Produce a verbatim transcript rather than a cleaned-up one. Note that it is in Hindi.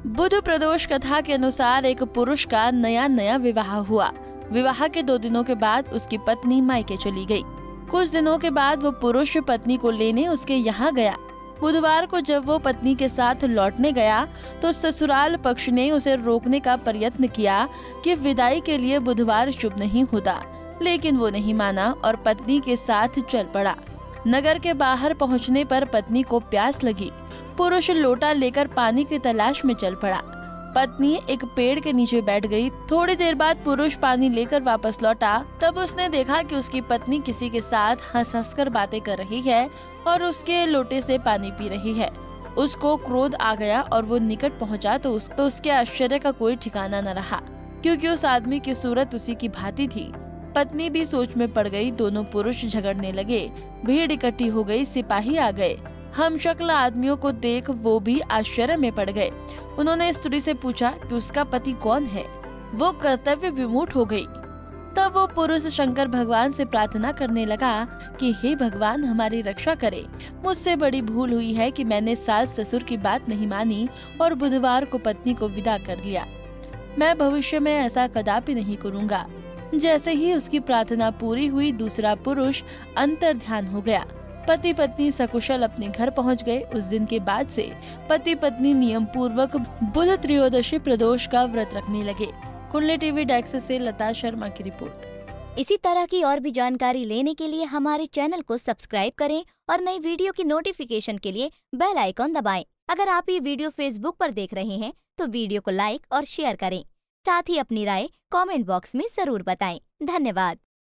बुध प्रदोष कथा के अनुसार एक पुरुष का नया नया विवाह हुआ। विवाह के दो दिनों के बाद उसकी पत्नी मायके चली गई। कुछ दिनों के बाद वो पुरुष पत्नी को लेने उसके यहाँ गया। बुधवार को जब वो पत्नी के साथ लौटने गया तो ससुराल पक्ष ने उसे रोकने का प्रयत्न किया कि विदाई के लिए बुधवार शुभ नहीं होता, लेकिन वो नहीं माना और पत्नी के साथ चल पड़ा। नगर के बाहर पहुंचने पर पत्नी को प्यास लगी। पुरुष लोटा लेकर पानी की तलाश में चल पड़ा। पत्नी एक पेड़ के नीचे बैठ गई। थोड़ी देर बाद पुरुष पानी लेकर वापस लौटा। तब उसने देखा कि उसकी पत्नी किसी के साथ हंस हंस कर बातें कर रही है और उसके लोटे से पानी पी रही है। उसको क्रोध आ गया और वो निकट पहुंचा तो, उस, तो उसके आश्चर्य का कोई ठिकाना न रहा, क्योंकि उस आदमी की सूरत उसी की भांति थी। पत्नी भी सोच में पड़ गई। दोनों पुरुष झगड़ने लगे। भीड़ इकट्ठी हो गई। सिपाही आ गए। हम शक्ल आदमियों को देख वो भी आश्चर्य में पड़ गए। उन्होंने स्त्री से पूछा कि उसका पति कौन है। वो कर्तव्य विमूढ़ हो गई। तब वो पुरुष शंकर भगवान से प्रार्थना करने लगा कि हे भगवान, हमारी रक्षा करे। मुझसे बड़ी भूल हुई है कि मैंने सास ससुर की बात नहीं मानी और बुधवार को पत्नी को विदा कर लिया। मैं भविष्य में ऐसा कदापि नहीं करूँगा। जैसे ही उसकी प्रार्थना पूरी हुई, दूसरा पुरुष अंतर ध्यान हो गया। पति पत्नी सकुशल अपने घर पहुंच गए। उस दिन के बाद से पति पत्नी नियम पूर्वक बुध त्रयोदशी प्रदोष का व्रत रखने लगे। कुंडली टीवी डेस्क से लता शर्मा की रिपोर्ट। इसी तरह की और भी जानकारी लेने के लिए हमारे चैनल को सब्सक्राइब करें और नई वीडियो की नोटिफिकेशन के लिए बेल आइकॉन दबाएं। अगर आप ये वीडियो फेसबुक पर देख रहे हैं तो वीडियो को लाइक और शेयर करें। साथ ही अपनी राय कमेंट बॉक्स में जरूर बताएं। धन्यवाद।